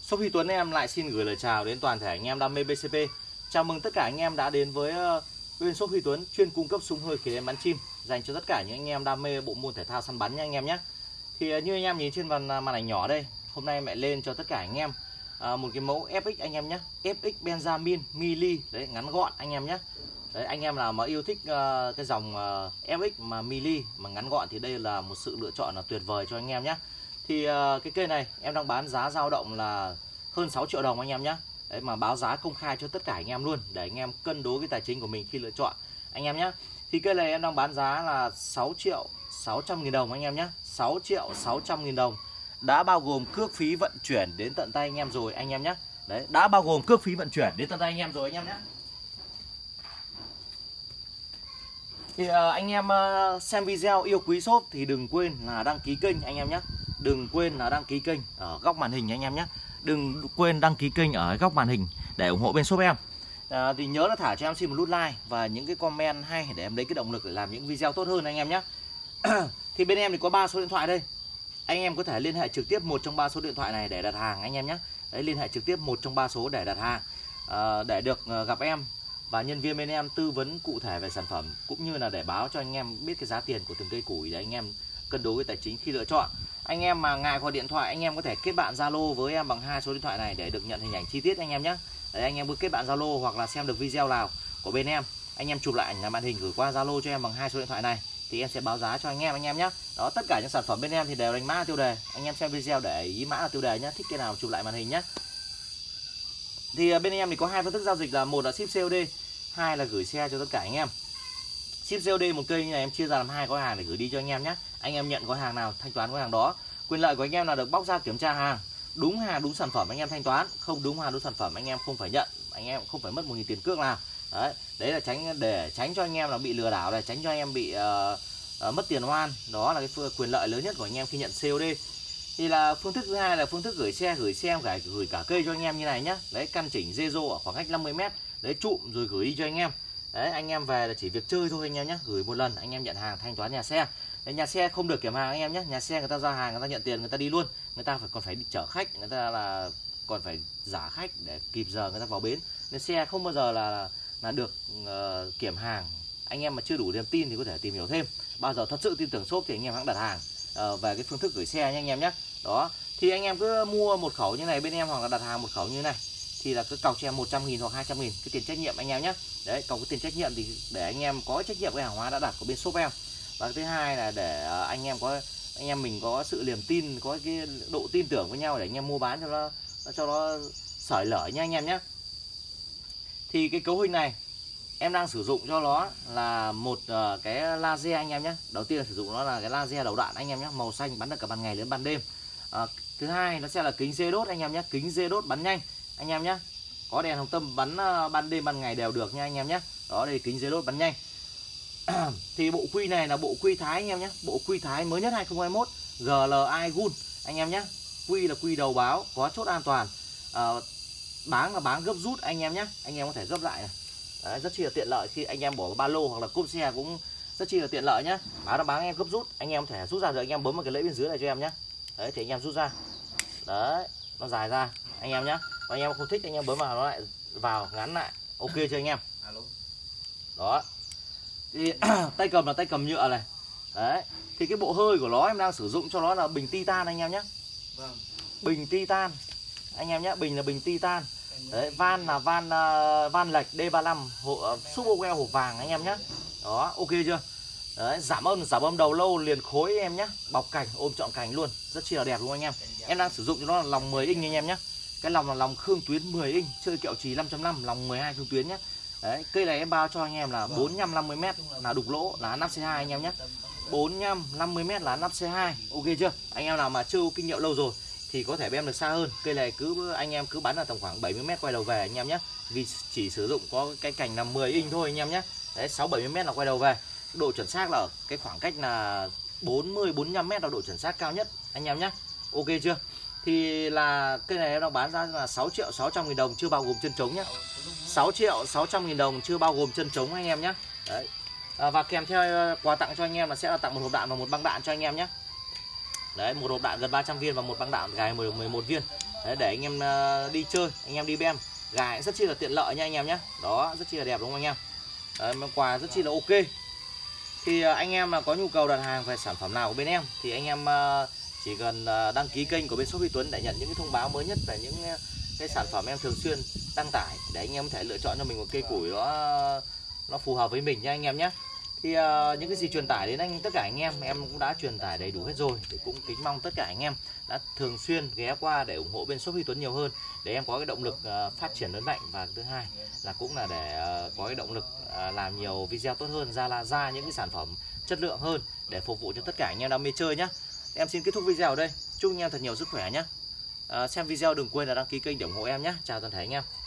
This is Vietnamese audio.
Shop Huy Tuấn em lại xin gửi lời chào đến toàn thể anh em đam mê BCP. Chào mừng tất cả anh em đã đến với bên Shop Huy Tuấn chuyên cung cấp súng hơi khí nén bắn chim dành cho tất cả những anh em đam mê bộ môn thể thao săn bắn nha anh em nhé. Thì như anh em nhìn trên màn ảnh nhỏ đây, hôm nay mẹ lên cho tất cả anh em một cái mẫu FX anh em nhé, FX Benjamin Mili đấy, ngắn gọn anh em nhé. Đấy, anh em nào mà yêu thích cái dòng FX mà Mili mà ngắn gọn thì đây là một sự lựa chọn là tuyệt vời cho anh em nhé. Thì cái cây này em đang bán giá dao động là hơn 6 triệu đồng anh em nhé. Đấy, mà báo giá công khai cho tất cả anh em luôn để anh em cân đối cái tài chính của mình khi lựa chọn anh em nhé. Thì cây này em đang bán giá là 6 triệu 600 nghìn đồng anh em nhé. 6 triệu 600 nghìn đồng đã bao gồm cước phí vận chuyển đến tận tay anh em rồi anh em nhé. Đấy, đã bao gồm cước phí vận chuyển đến tận tay anh em rồi anh em nhé. Thì anh em xem video yêu quý shop thì đừng quên là đăng ký kênh anh em nhé. Đừng quên là đăng ký kênh ở góc màn hình anh em nhé. Đừng quên đăng ký kênh ở góc màn hình để ủng hộ bên shop em. Thì nhớ là thả cho em xin một nút like và những cái comment hay để em lấy cái động lực để làm những video tốt hơn anh em nhé. Thì bên em thì có 3 số điện thoại đây. Anh em có thể liên hệ trực tiếp một trong 3 số điện thoại này để đặt hàng anh em nhé. Đấy, liên hệ trực tiếp một trong 3 số để đặt hàng để được gặp em và nhân viên bên em tư vấn cụ thể về sản phẩm cũng như là để báo cho anh em biết cái giá tiền của từng cây củi để anh em cân đối cái tài chính khi lựa chọn. Anh em mà ngại gọi điện thoại, anh em có thể kết bạn Zalo với em bằng 2 số điện thoại này để được nhận hình ảnh chi tiết anh em nhé. Đấy, anh em cứ kết bạn Zalo hoặc là xem được video nào của bên em em chụp lại ảnh là màn hình gửi qua Zalo cho em bằng 2 số điện thoại này thì em sẽ báo giá cho anh em nhé. Đó, tất cả những sản phẩm bên em thì đều đánh mã tiêu đề. Anh em xem video để ý mã là tiêu đề nhé, thích cái nào chụp lại màn hình nhé. Thì bên em thì có 2 phương thức giao dịch là một là ship COD, 2 là gửi xe cho tất cả anh em. Ship COD một cây như này em chia ra làm 2 gói hàng để gửi đi cho anh em nhé. Anh em nhận gói hàng nào thanh toán gói hàng đó. Quyền lợi của anh em là được bóc ra kiểm tra hàng đúng sản phẩm anh em thanh toán, không đúng hàng đúng sản phẩm anh em không phải nhận, anh em không phải mất 1.000 tiền cước nào. Đấy là để tránh cho anh em là bị lừa đảo này, tránh cho anh em bị mất tiền oan. Đó là cái quyền lợi lớn nhất của anh em khi nhận COD. Thì là phương thức thứ hai là phương thức gửi xe em gửi cả cây cho anh em như này nhá. Đấy, căn chỉnh dê rô ở khoảng cách 50 m, đấy trụm rồi gửi đi cho anh em. Đấy, anh em về là chỉ việc chơi thôi anh em nhé, gửi một lần anh em nhận hàng thanh toán nhà xe. Đấy, nhà xe không được kiểm hàng anh em nhé, nhà xe người ta ra hàng người ta nhận tiền người ta đi luôn, người ta còn phải đi chở khách, người ta là còn phải giả khách để kịp giờ người ta vào bến. Nên xe không bao giờ là được kiểm hàng. Anh em mà chưa đủ niềm tin thì có thể tìm hiểu thêm. Bao giờ thật sự tin tưởng shop thì anh em hãng đặt hàng về cái phương thức gửi xe nha anh em nhé. Đó, thì anh em cứ mua một khẩu như này bên em hoặc là đặt hàng một khẩu như này thì là cứ cọc cho em 100.000 hoặc 200.000 cái tiền trách nhiệm anh em nhé. Đấy, cọc cái tiền trách nhiệm thì để anh em có trách nhiệm với hàng hóa đã đặt của bên shop em. Và thứ hai là để anh em mình có sự niềm tin, có cái độ tin tưởng với nhau để anh em mua bán cho nó sởi lởi nha anh em nhé. Thì cái cấu hình này em đang sử dụng cho nó là một cái laser anh em nhé. Đầu tiên là sử dụng nó là cái laser đầu đạn anh em nhé, màu xanh bắn được cả ban ngày lẫn ban đêm. Thứ hai nó sẽ là kính dê đốt anh em nhé, kính dê đốt bắn nhanh anh em nhé, có đèn hồng tâm bắn ban đêm ban ngày đều được nha anh em nhé. Đó, đây kính dê đốt bắn nhanh. Thì bộ quy này là bộ quy Thái anh em nhé, bộ quy Thái mới nhất 2021 GLI Gun anh em nhé. Quy là quy đầu báo, có chốt an toàn, báng là báng gấp rút anh em nhé, anh em có thể gấp lại này. Đấy, rất chi là tiện lợi khi anh em bỏ vào ba lô hoặc là cốp xe cũng rất chi là tiện lợi nhé. Báng em gấp rút, anh em có thể rút ra rồi anh em bấm vào cái lưỡi bên dưới này cho em nhé. Đấy, thì anh em rút ra, đấy nó dài ra anh em nhé. Và anh em không thích anh em bấm vào nó lại vào ngắn lại, ok cho anh em. Đó, thì tay cầm là tay cầm nhựa này. Đấy, thì cái bộ hơi của nó em đang sử dụng cho nó là bình titan anh em nhé. Bình titan anh em nhé, bình là bình titan. Đấy, van là van lệch D35 Superwell hộp vàng anh em nhé. Đó, ok chưa? Đấy, giảm âm đầu lâu liền khối em nhé, bọc cành ôm trọn cành luôn, rất chi là đẹp luôn anh em. Em đang sử dụng cho nó là lòng 10 inch anh em nhé. Cái lòng là lòng khương tuyến 10 inch, chơi kẹo trì 5.5, lòng 12 khương tuyến nhé. Đấy, cây này em bao cho anh em là 45-50m là đục lỗ là nắp C2 anh em nhé. 45-50m là nắp C2, ok chưa? Anh em nào mà chưa kinh nghiệm lâu rồi thì có thể bem được xa hơn. Cây này anh em cứ bắn là tầm khoảng 70m quay đầu về anh em nhé. Vì chỉ sử dụng có cái cành là 10 inch thôi anh em nhé. Đấy, 60-70m là quay đầu về. Độ chuẩn xác là ở cái khoảng cách là 40-45m là độ chuẩn xác cao nhất anh em nhé. Ok chưa? Thì là cây này em đang bán ra là 6 triệu 600 nghìn đồng chưa bao gồm chân trống nhé. 6 triệu 600 nghìn đồng chưa bao gồm chân trống anh em nhé. Đấy. Và kèm theo quà tặng cho anh em là sẽ là tặng một hộp đạn và một băng đạn cho anh em nhé. Đấy, một hộp đạn gần 300 viên và một băng đạn gài 11 viên. Đấy, để anh em đi chơi, anh em đi bem, gài rất chi là tiện lợi nha anh em nhé. Đó, rất chi là đẹp đúng không anh em? Đấy, quà rất chi là ok. Thì anh em mà có nhu cầu đặt hàng về sản phẩm nào của bên em thì anh em chỉ cần đăng ký kênh của bên shop Huy Tuấn để nhận những cái thông báo mới nhất về những cái sản phẩm em thường xuyên đăng tải, để anh em có thể lựa chọn cho mình một cây củi nó phù hợp với mình nha anh em nhé. Thì những cái gì truyền tải đến tất cả anh em cũng đã truyền tải đầy đủ hết rồi. Thì cũng kính mong tất cả anh em đã thường xuyên ghé qua để ủng hộ bên shop Huy Tuấn nhiều hơn, để em có cái động lực phát triển lớn mạnh, và thứ hai là cũng là để có cái động lực làm nhiều video tốt hơn, ra những cái sản phẩm chất lượng hơn để phục vụ cho tất cả anh em đam mê chơi nhé. Em xin kết thúc video ở đây, chúc anh em thật nhiều sức khỏe nhé. Xem video đừng quên là đăng ký kênh để ủng hộ em nhé. Chào toàn thể anh em.